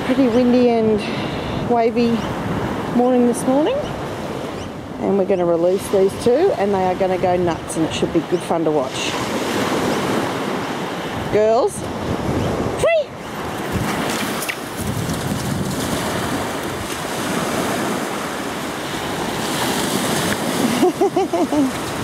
Pretty windy and wavy morning this morning. And we're going to release these two and they are going to go nuts and it should be good fun to watch. Girls, free!